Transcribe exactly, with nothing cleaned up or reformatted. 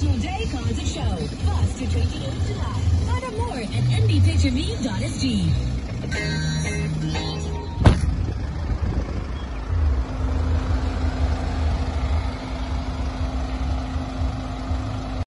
National Day Concert Show, first to twenty-eighth of July. Find out more at n b picture me dot s g.